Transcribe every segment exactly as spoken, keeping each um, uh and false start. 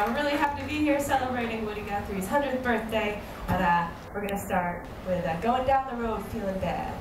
Uh, we're really happy to be here celebrating Woody Guthrie's hundredth birthday, and uh, we're going to start with uh, Going Down the Road Feeling Bad.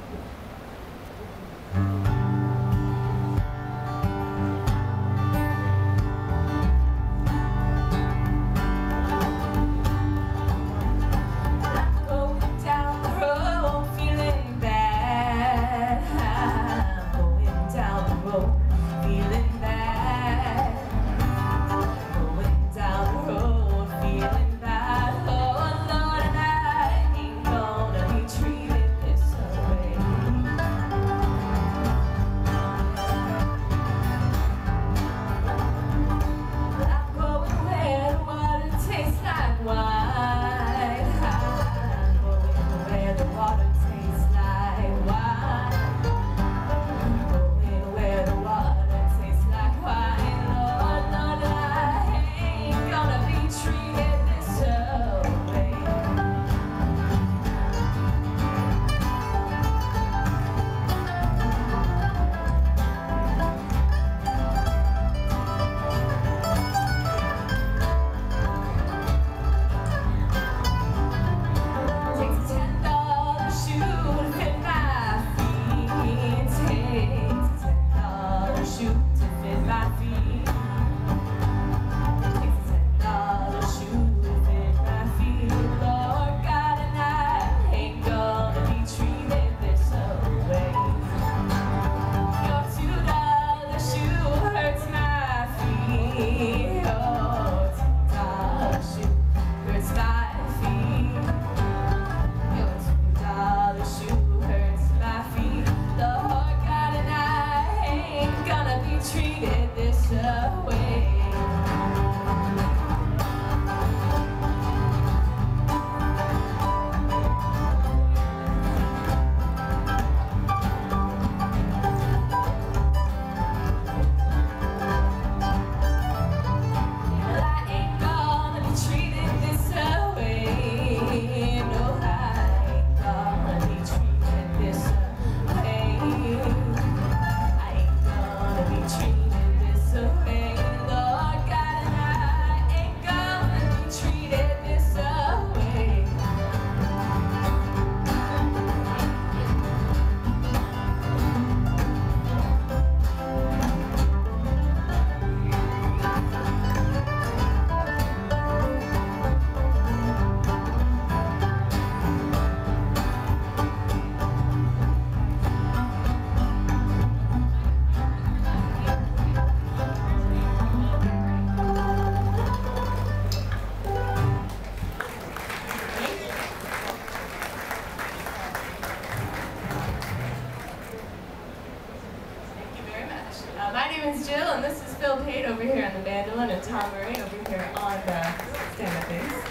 Over here on the mandolin, and Tom Murray over here on the stand-up bass.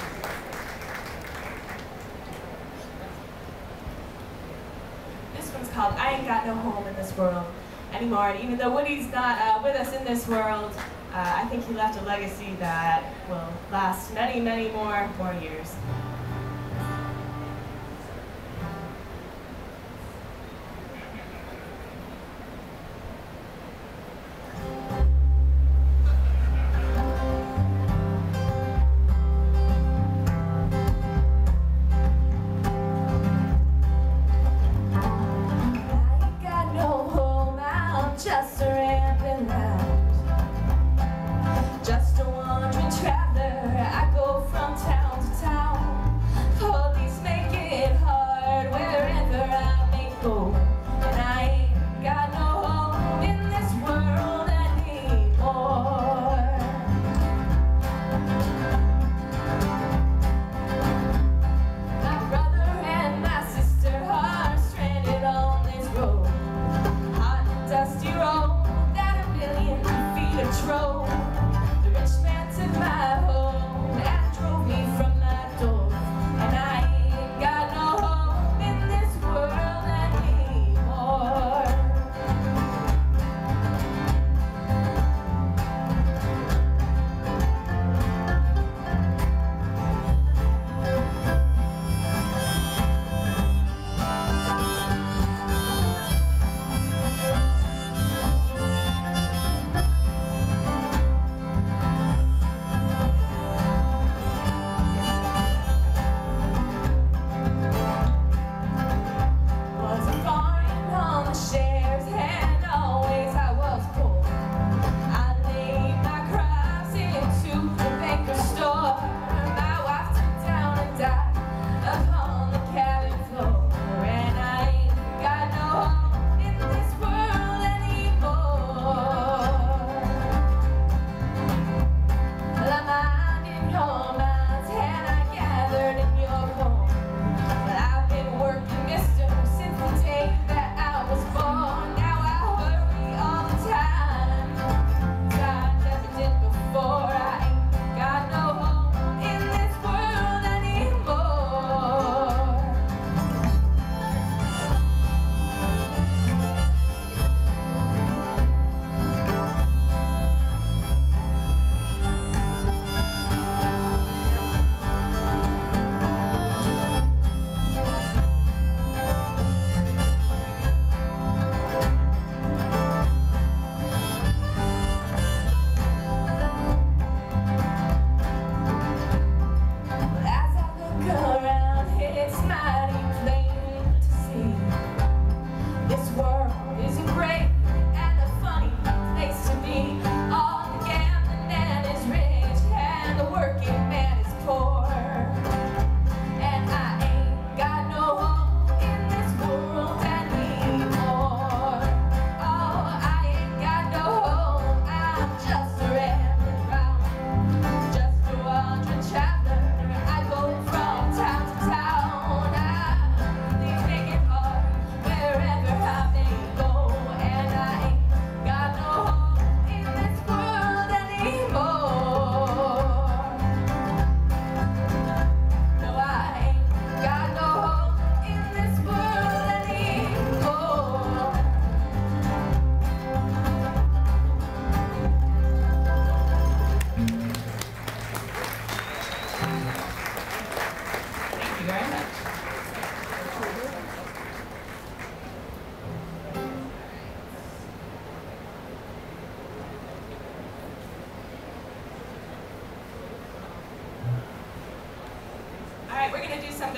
This one's called I Ain't Got No Home in This World Anymore. And even though Woody's not uh, with us in this world, uh, I think he left a legacy that will last many, many more, more years.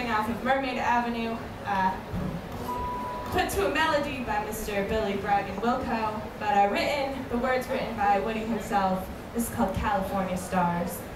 coming off of Mermaid Avenue, uh, put to a melody by Mister Billy Bragg and Wilco, but uh, written, the words written by Woody himself. This is called California Stars.